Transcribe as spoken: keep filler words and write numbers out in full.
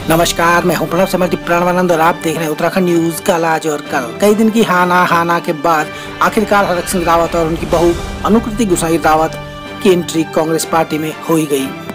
नमस्कार, मैं हूं प्रणव समर्थी प्रणवानंद और आप देख रहे हैं उत्तराखंड न्यूज कल आज और कल। कई दिन की हाना हाना के बाद आखिरकार हरक सिंह रावत और उनकी बहू अनुकृति गोसाई रावत की एंट्री कांग्रेस पार्टी में हो ही गई।